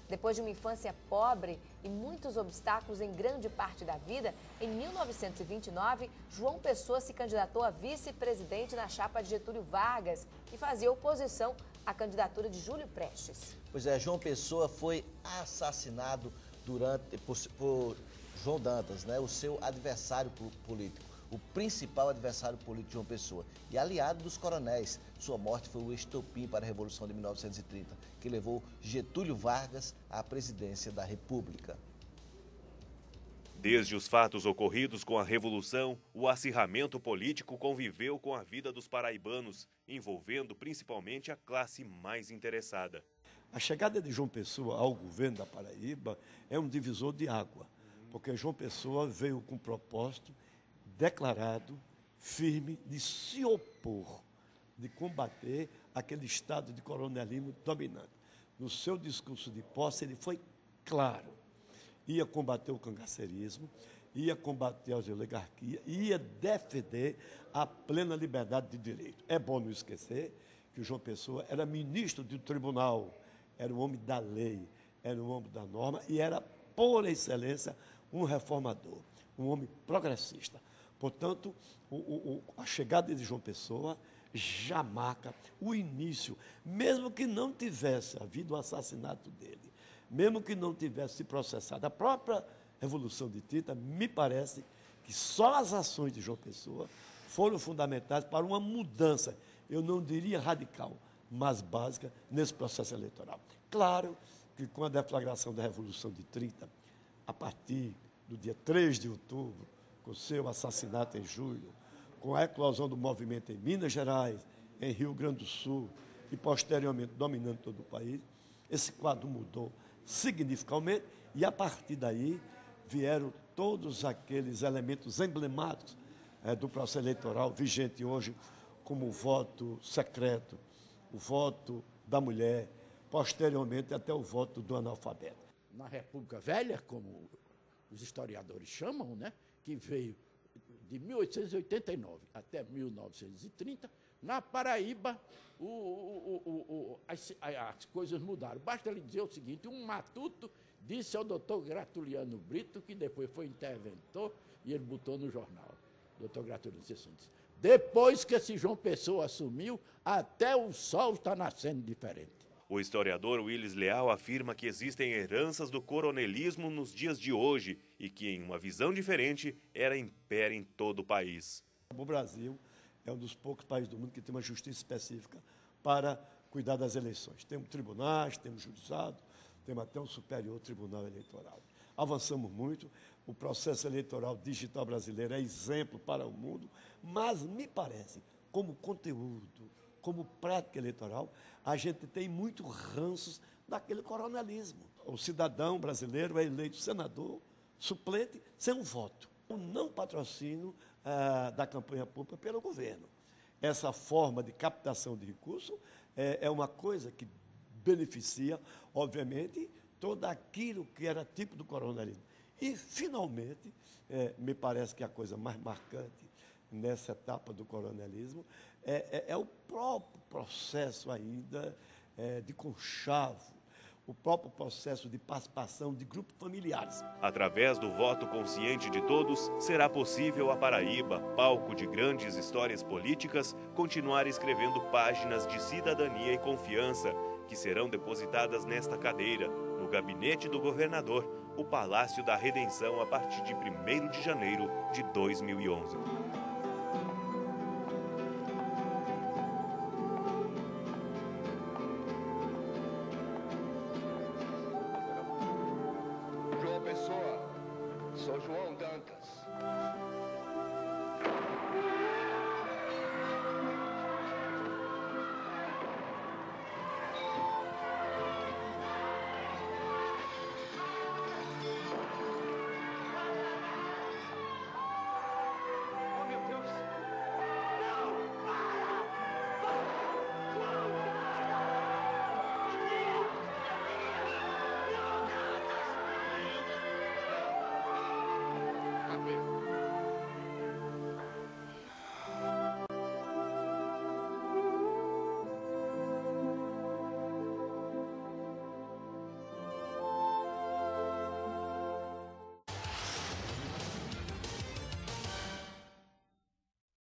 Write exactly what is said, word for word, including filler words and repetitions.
Depois de uma infância pobre e muitos obstáculos em grande parte da vida, em mil novecentos e vinte e nove, João Pessoa se candidatou a vice-presidente na chapa de Getúlio Vargas e fazia oposição à candidatura de Júlio Prestes. Pois é, João Pessoa foi assassinado durante, por, por João Dantas, né, o seu adversário político, o principal adversário político de João Pessoa e aliado dos coronéis. Sua morte foi o estopim para a Revolução de mil novecentos e trinta, que levou Getúlio Vargas à presidência da República. Desde os fatos ocorridos com a Revolução, o acirramento político conviveu com a vida dos paraibanos, envolvendo principalmente a classe mais interessada. A chegada de João Pessoa ao governo da Paraíba é um divisor de água, porque João Pessoa veio com um propósito declarado, firme, de se opor, de combater aquele estado de coronelismo dominante. No seu discurso de posse, ele foi claro. Ia combater o cangaceirismo, ia combater as oligarquias, ia defender a plena liberdade de direito. É bom não esquecer que o João Pessoa era ministro do tribunal, era um homem da lei, era um homem da norma e era, por excelência, um reformador, um homem progressista. Portanto, o, o, a chegada de João Pessoa já marca o início, mesmo que não tivesse havido o assassinato dele, mesmo que não tivesse se processado a própria Revolução de trinta, me parece que só as ações de João Pessoa foram fundamentais para uma mudança, eu não diria radical, mas básica, nesse processo eleitoral. Claro que com a deflagração da Revolução de trinta, a partir do dia três de outubro, com o seu assassinato em julho, com a eclosão do movimento em Minas Gerais, em Rio Grande do Sul e posteriormente dominando todo o país, esse quadro mudou significativamente e a partir daí vieram todos aqueles elementos emblemáticos é, do processo eleitoral vigente hoje, como o voto secreto, o voto da mulher, posteriormente até o voto do analfabeto. Na República Velha, como os historiadores chamam, né, que veio de mil oitocentos e oitenta e nove até mil novecentos e trinta, na Paraíba o, o, o, o, as, as coisas mudaram. Basta lhe dizer o seguinte, um matuto disse ao doutor Gratuliano Brito, que depois foi interventor, e ele botou no jornal. Doutor Gratuliano disse assim, depois que esse João Pessoa assumiu, até o sol está nascendo diferente. O historiador Willis Leal afirma que existem heranças do coronelismo nos dias de hoje e que, em uma visão diferente, era império em todo o país. O Brasil é um dos poucos países do mundo que tem uma justiça específica para cuidar das eleições. Temos tribunais, temos juizado, temos até um superior tribunal eleitoral. Avançamos muito, o processo eleitoral digital brasileiro é exemplo para o mundo, mas me parece, como conteúdo, como prática eleitoral, a gente tem muito ranços daquele coronelismo. O cidadão brasileiro é eleito senador, suplente, sem um voto. O não patrocínio ah, da campanha pública pelo governo. Essa forma de captação de recursos é, é uma coisa que beneficia, obviamente, todo aquilo que era tipo do coronelismo. E, finalmente, é, me parece que a coisa mais marcante nessa etapa do coronelismo é, é, é o próprio processo ainda é, de conchavo, o próprio processo de participação de grupos familiares. Através do voto consciente de todos, será possível a Paraíba, palco de grandes histórias políticas, continuar escrevendo páginas de cidadania e confiança, que serão depositadas nesta cadeira, no gabinete do governador, o Palácio da Redenção, a partir de primeiro de janeiro de dois mil e onze. João Pessoa, sou João Dantas.